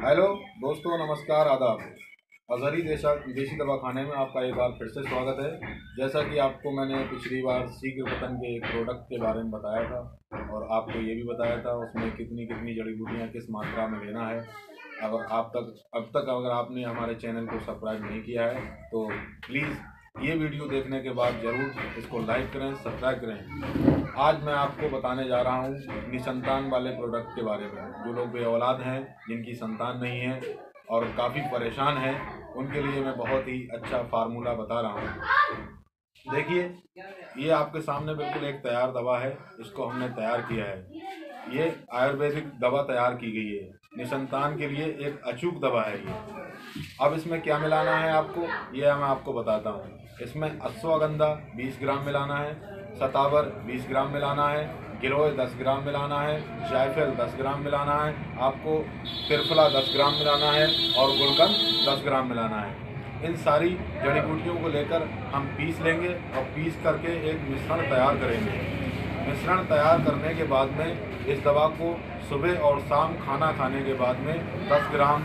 Hello दोस्तों, नमस्कार, आदाब। अजहरी देसी दवाखाने में आपका एक बार फिर से स्वागत है। जैसा कि आपको मैंने पिछली बार शीघ्र पतन के एक प्रोडक्ट के बारे में बताया था और आपको ये भी बताया था उसमें कितनी कितनी जड़ी बूटियाँ किस मात्रा में लेना है। अगर अब तक अगर आपने हमारे चैनल को सब्सक्राइब नहीं किया है तो प्लीज़ ये वीडियो देखने के बाद ज़रूर इसको लाइक करें, सब्सक्राइब करें। आज मैं आपको बताने जा रहा हूँ निसंतान वाले प्रोडक्ट के बारे में। जो लोग बेऔलाद हैं, जिनकी संतान नहीं है और काफ़ी परेशान हैं, उनके लिए मैं बहुत ही अच्छा फार्मूला बता रहा हूँ। देखिए, ये आपके सामने बिल्कुल एक तैयार दवा है। इसको हमने तैयार किया है। ये आयुर्वेदिक दवा तैयार की गई है। निसंतान के लिए एक अचूक दवा है ये। अब इसमें क्या मिलाना है आपको, ये मैं आपको बताता हूँ। इसमें अश्वगंधा 20 ग्राम मिलाना है, सतावर 20 ग्राम मिलाना है, गिलोय 10 ग्राम मिलाना है, जायफल 10 ग्राम मिलाना है, आपको त्रिफला 10 ग्राम मिलाना है और गुलकंद 10 ग्राम मिलाना है। इन सारी जड़ी बूटियों को लेकर हम पीस लेंगे और पीस करके एक मिश्रण तैयार करेंगे। मिश्रण तैयार करने के बाद में इस दवा को सुबह और शाम खाना खाने के बाद में 10 ग्राम,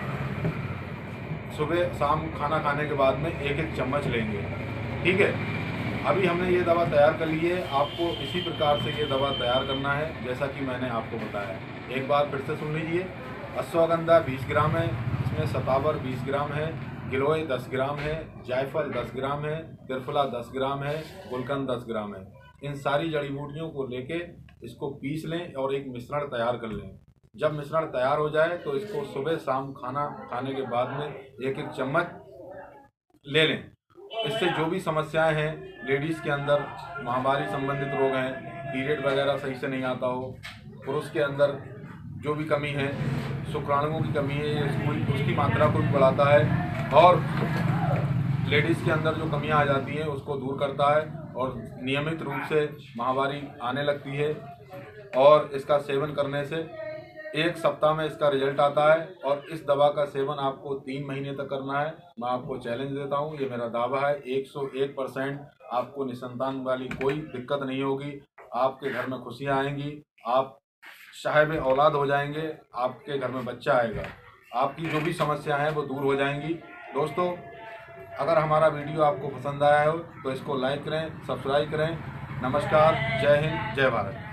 सुबह शाम खाना खाने के बाद में एक एक चम्मच लेंगे। ठीक है, अभी हमने ये दवा तैयार कर ली है। आपको इसी प्रकार से ये दवा तैयार करना है जैसा कि मैंने आपको बताया। एक बार फिर से सुन लीजिए। अश्वगंधा 20 ग्राम है, इसमें सतावर 20 ग्राम है, गिलोय 10 ग्राम है, जायफल 10 ग्राम है, त्रिफला 10 ग्राम है, गुलकंद 10 ग्राम है। इन सारी जड़ी बूटियों को लेके इसको पीस लें और एक मिश्रण तैयार कर लें। जब मिश्रण तैयार हो जाए तो इसको सुबह शाम खाना खाने के बाद में एक एक चम्मच ले लें। इससे जो भी समस्याएं हैं, लेडीज़ के अंदर माहवारी संबंधित रोग हैं, पीरियड वगैरह सही से नहीं आता हो, पुरुष के अंदर जो भी कमी है, शुक्राणुओं की कमी है, उसकी मात्रा को भी बढ़ाता है और लेडीज़ के अंदर जो कमियां आ जाती हैं उसको दूर करता है और नियमित रूप से माहवारी आने लगती है। और इसका सेवन करने से 1 सप्ताह में इसका रिजल्ट आता है और इस दवा का सेवन आपको 3 महीने तक करना है। मैं आपको चैलेंज देता हूँ, ये मेरा दावा है, 101% आपको निसंतान वाली कोई दिक्कत नहीं होगी। आपके घर में खुशियाँ आएंगी, आप साहिब औलाद हो जाएंगे, आपके घर में बच्चा आएगा, आपकी जो भी समस्याएं हैं वो दूर हो जाएंगी। दोस्तों, अगर हमारा वीडियो आपको पसंद आया हो तो इसको लाइक करें, सब्सक्राइब करें। नमस्कार, जय हिंद, जय भारत।